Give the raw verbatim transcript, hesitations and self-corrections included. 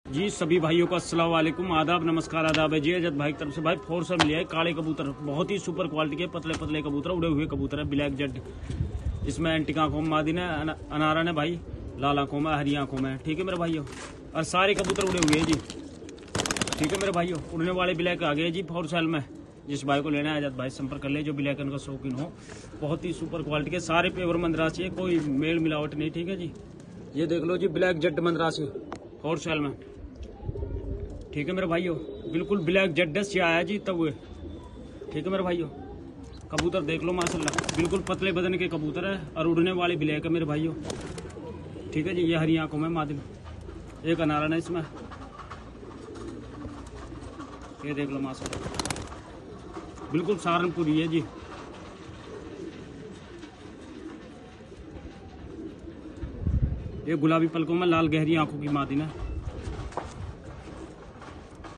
जी सभी भाइयों को अस्सलाम वालेकुम, आदाब, नमस्कार, आदाब है जी। अजत भाई की तरफ से भाई फोर्स मिली है काले कबूतर, बहुत ही सुपर क्वालिटी के पतले पतले कबूतर, उड़े हुए कबूतर है, ब्लैक जेड। इसमें एंटिक आंखों में मादिन है, अनारा ने भाई, लाल आंखों में, हरी आंखों में, ठीक है मेरे भाइयों। और सारे कबूतर उड़े हुए हैं जी, ठीक है मेरे भाइयों। उड़ने वाले ब्लैक आ गए जी फोर सेल में। जिस भाई को लेना है अजत भाई संपर्क कर ले, जो ब्लैक का शौकीन हो। बहुत ही सुपर क्वालिटी के सारे पेवर मंदरासी है, कोई मेल मिलावट नहीं, ठीक है जी। ये देख लो जी, ब्लैक जेड मंदरासी फोर सेल में, ठीक है मेरे भाइयों। बिल्कुल ब्लैक जेड से आया जी तब हुए, ठीक है मेरे भाइयों। कबूतर देख लो माशाल्लाह, बिल्कुल पतले बदन के कबूतर है और उड़ने वाले ब्लैक है मेरे भाइयों, ठीक है जी। ये हरी आंखों में मादिन, एक अनारन है इसमें, ये देख लो माशाल्लाह, बिल्कुल सहारनपुरी है जी। ये गुलाबी पलकों में लाल गहरी आंखों की मादिन है।